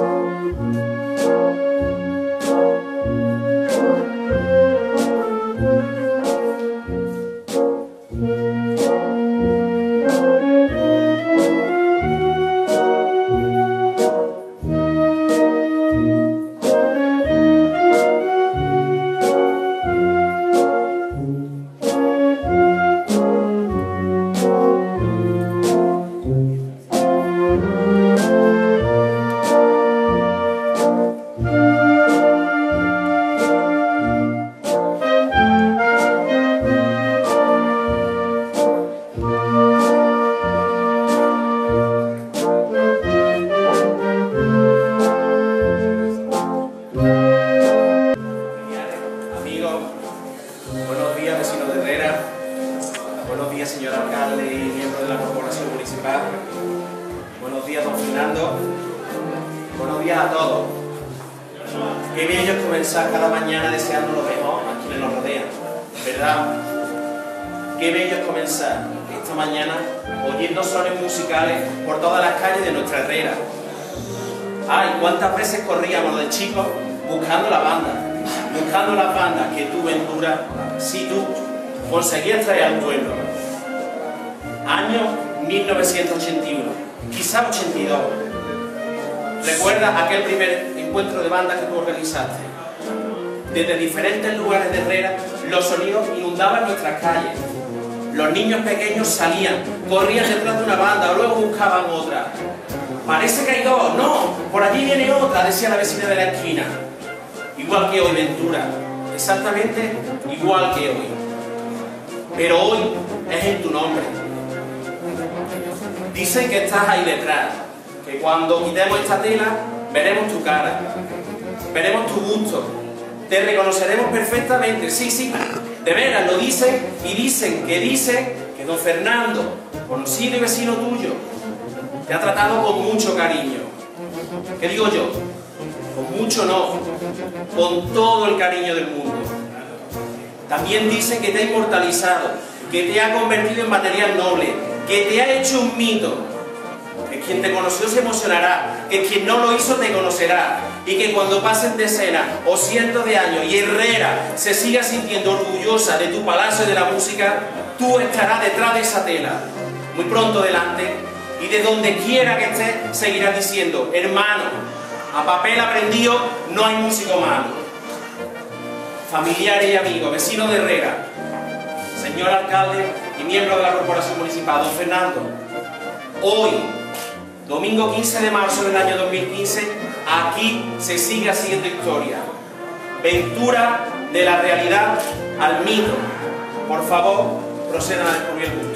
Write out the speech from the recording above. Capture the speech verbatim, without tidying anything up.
Buenos días, vecinos de Herrera. Buenos días, señor alcalde y miembro de la corporación municipal. Buenos días, don Fernando. Buenos días a todos. Qué bello es comenzar cada mañana deseando lo mejor a quienes nos rodean, ¿verdad? Qué bello es comenzar esta mañana oyendo sones musicales por todas las calles de nuestra Herrera. Ay, cuántas veces corríamos de chicos buscando la banda, buscando las bandas que tú, Ventura, si tú conseguías traer al pueblo. Año mil novecientos ochenta y uno, quizá ochenta y dos. ¿Recuerdas aquel primer encuentro de bandas que tú organizaste? Desde diferentes lugares de Herrera, los sonidos inundaban nuestras calles. Los niños pequeños salían, corrían detrás de una banda o luego buscaban otra. Parece que hay dos, no, por allí viene otra, decía la vecina de la esquina. Igual que hoy, Ventura, exactamente igual que hoy. Pero hoy es en tu nombre. Dicen que estás ahí detrás, que cuando quitemos esta tela veremos tu cara, veremos tu gusto, te reconoceremos perfectamente, sí, sí, de veras lo dicen y dicen que dicen que don Fernando, conocido y vecino tuyo, te ha tratado con mucho cariño. ¿Qué digo yo? Con mucho no, con todo el cariño del mundo. También dicen que te ha inmortalizado, que te ha convertido en material noble, que te ha hecho un mito, que quien te conoció se emocionará, que quien no lo hizo te conocerá, y que cuando pasen decenas o cientos de años y Herrera se siga sintiendo orgullosa de tu palacio de la música, tú estarás detrás de esa tela, muy pronto delante, y de donde quiera que estés seguirás diciendo: hermano, a papel aprendido no hay músico malo. Familiares y amigos, vecinos de Herrera, señor alcalde y miembro de la corporación municipal, don Fernando, hoy, domingo quince de marzo del año dos mil quince, aquí se sigue haciendo historia. Ventura de la realidad al mito. Por favor, procedan a descubrir el mundo.